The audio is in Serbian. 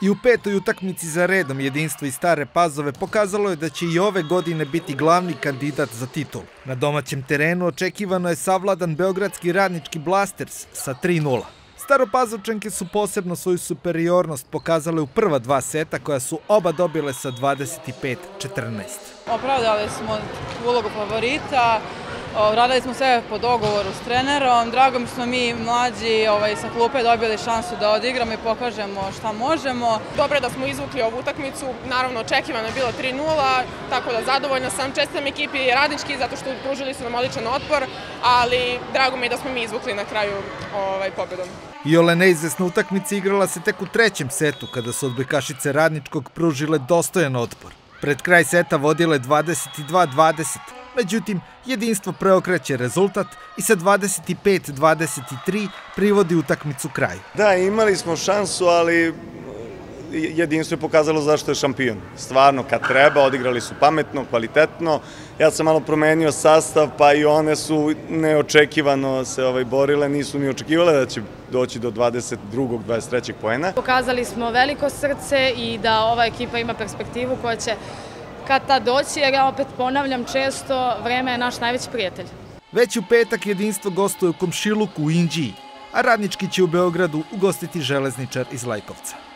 I u petoj utakmici za redom Jedinstvo iz Stare Pazove pokazalo je da će i ove godine biti glavni kandidat za titul. Na domaćem terenu očekivano je savladan beogradski Radnički Blasters sa 3:0. Staropazovčanke su posebno svoju superiornost pokazale u prva dva seta koja su oba dobile sa 25-14. Opravdali smo ulogu favorita, radili smo sve po dogovoru s trenerom. Drago mi smo mi mlađi sa klupe dobili šansu da odigramo i pokažemo šta možemo. Dobro je da smo izvukli ovu utakmicu, naravno očekivano je bilo 3:0, tako da zadovoljna sam, čestitam ekipi Radnički zato što pružili su nam odličan otpor, ali drago mi je da smo mi izvukli na kraju pobedom. Iole neizvesna utakmica igrala se tek u trećem setu kada su odbojkašice Radničkog pružile dostojan otpor. Pred kraj seta vodile 22-20, međutim, Jedinstvo preokreće rezultat i sa 25-23 privodi utakmicu kraju. Da, imali smo šansu, ali Jedinstvo je pokazalo zašto je šampion. Stvarno, kad treba, odigrali su pametno, kvalitetno. Ja sam malo promenio sastav, pa i one su neočekivano se borile, nisu ni očekivale da će doći do 22. 23. poena. Pokazali smo veliko srce i da ova ekipa ima perspektivu koja će kad tad doći, jer ja opet ponavljam često, vreme je naš najveći prijatelj. Već u petak Jedinstvo gostuje u Komšiluku u Inđiji, a Radnički će u Beogradu ugostiti Železničar iz Lajkovca.